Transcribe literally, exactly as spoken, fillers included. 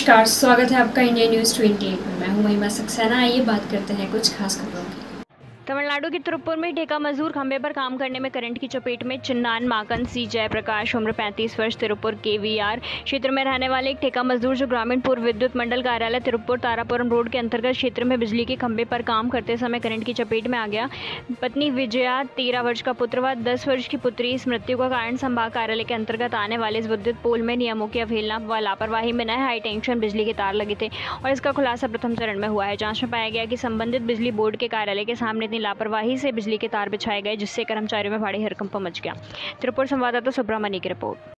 नमस्कार, स्वागत है आपका इंडिया न्यूज़ अट्ठाईस में। मैं हूं महिमा सक्सेना। आइए बात करते हैं कुछ खास खबरों की। तमिलनाडु के तिरुप्पुर में ठेका मजदूर खंभे पर काम करने में करंट की चपेट में। चिन्नान माकन सी जयप्रकाश उम्र पैंतीस वर्ष तिरुप्पुर के वी आर क्षेत्र में रहने वाले एक ठेका मजदूर जो ग्रामीण पूर्व विद्युत मंडल कार्यालय तिरुप्पुर तारापुरम रोड के अंतर्गत क्षेत्र में बिजली के खंभे पर काम करते समय करंट की चपेट में आ गया। पत्नी विजया, तेरह वर्ष का पुत्र व दस वर्ष की पुत्री इस मृत्यु का कारण संभाग कार्यालय के अंतर्गत आने वाले इस विद्युत पोल में नियमों की अवहेलना व लापरवाही में नए हाई टेंशन बिजली के तार लगे थे और इसका खुलासा प्रथम चरण में हुआ है। जांच में पाया गया कि संबंधित बिजली बोर्ड के कार्यालय के सामने इतनी लापरवाही से बिजली के तार बिछाए गए जिससे कर्मचारियों में भारी हड़कंप मच गया। तिरुपुर संवाददाता सुब्रमण्य की रिपोर्ट।